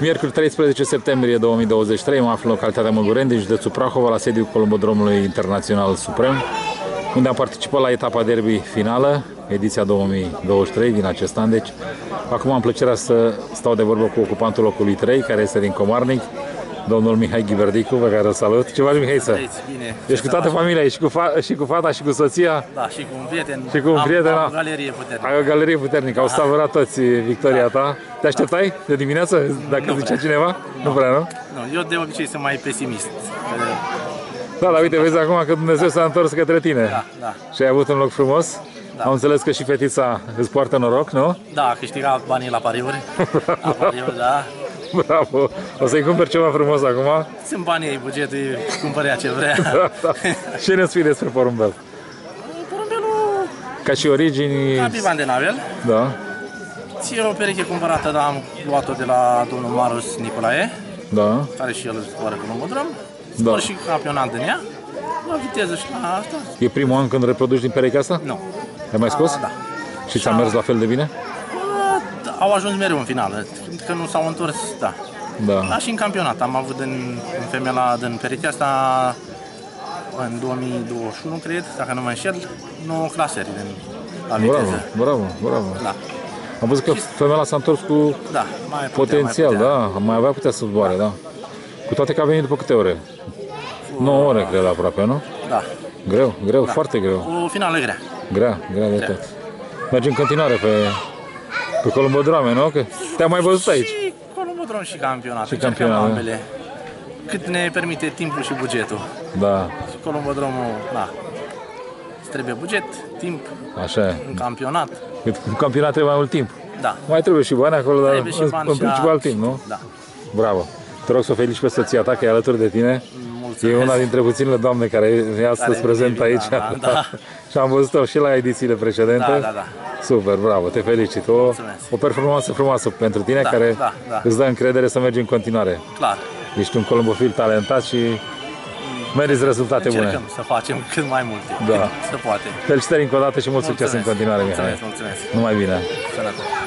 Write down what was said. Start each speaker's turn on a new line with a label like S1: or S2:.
S1: Miercuri 13 septembrie 2023, mă aflu în localitatea Măgureni, din județul Prahova, la sediul Columbodromului Internațional Suprem, unde am participat la etapa derby finală, ediția 2023 din acest an. Deci, acum am plăcerea să stau de vorbă cu ocupantul locului 3, care este din Comarnic, domnul Mihai Ghiverdicu, pe care îl salut. Ce faci, Mihai?
S2: Bine.
S1: Deci cu toată familia, și cu fata, și cu soția.
S2: Da, și cu un prieten.
S1: Și cu un prieten.
S2: Am o galerie puternică.
S1: Ai o galerie puternică, au savurat toți victoria ta. Te așteptai de dimineață, dacă
S2: Nu
S1: zicea
S2: prea.
S1: cineva? Nu prea, nu?
S2: Nu, eu de obicei sunt mai pesimist.
S1: Da, dar uite, vezi acum că Dumnezeu s-a întors către tine.
S2: Da, da.
S1: Și ai avut un loc frumos.
S2: Da.
S1: Am înțeles că și fetița îți poartă noroc, nu?
S2: Da, a câștigat banii la pariuri. La pariuri, da.
S1: Bravo! O să-i cumperi ceva frumos acum?
S2: Sunt banii ei, bugetul, cumpăr ea ce vrea.
S1: Da. Ce ne spui despre porumbel?
S2: Porumbelul
S1: Ca și origini...
S2: ca Bivan de Navel.
S1: Da.
S2: Ție o pereche cumpărată, dar am luat-o de la domnul Marius Nicolae,
S1: Da.
S2: care și el zboară cu Columbodrom.
S1: Da.
S2: Zbor și campionat din ea. La viteză și la asta.
S1: E primul an când reproduci din perechea asta?
S2: Nu.
S1: Ai mai scos?
S2: Da.
S1: Și ți-a mers la fel de bine?
S2: Au ajuns mereu în finală, că nu s-au întors, da.
S1: Da.
S2: Da, și în campionat. Am avut în femela, din perechea asta, în 2021, cred, dacă nu mă înșel, 9 clasări la
S1: Bravo,
S2: viteză.
S1: bravo, bravo.
S2: Da,
S1: Am văzut că femeia s-a întors cu
S2: da, mai
S1: potențial,
S2: putea.
S1: da, mai avea putea să zboare, da. Cu toate că a venit după câte ore? 9 ore, cred, aproape, nu?
S2: Da.
S1: Greu, greu, foarte greu.
S2: O finală grea.
S1: Grea de tot. Mergi în continuare pe Columbodrome, nu? Că te-am mai văzut aici.
S2: Și Columbodrom și campionat.
S1: Și
S2: Încercăm
S1: campionat,
S2: ambele. Cât ne permite timpul și bugetul.
S1: Da,
S2: Și Columbodromul, da. Îți trebuie buget, timp,
S1: așa e.
S2: în campionat.
S1: În campionat trebuie mai mult timp.
S2: Da.
S1: Mai trebuie și bani acolo, dar
S2: Trebuie și bani
S1: în
S2: și
S1: principal timp, nu?
S2: Da.
S1: Bravo. Te rog să o felici pe soția ta, că e alături de tine.
S2: Mulțumesc.
S1: E una dintre puținile doamne care e astăzi prezentă aici.
S2: Da.
S1: Și am văzut-o și la edițiile precedente.
S2: Da.
S1: Super, bravo, te felicit. O performanță frumoasă pentru tine,
S2: Da,
S1: care
S2: da.
S1: îți dă încredere să mergi în continuare.
S2: Clar.
S1: Ești un columbofil talentat și meriți rezultate bune.
S2: Încercăm să facem cât mai multe.
S1: Da.
S2: Se poate.
S1: Felicitări încă o dată și mult succes în continuare, Mihai.
S2: Mulțumesc.
S1: Numai bine!
S2: Sănătate.